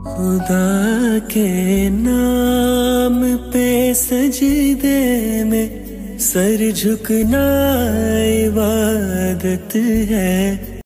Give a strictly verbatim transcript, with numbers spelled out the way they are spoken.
खुदा के नाम पे सजदे में सर झुकना इबादत है।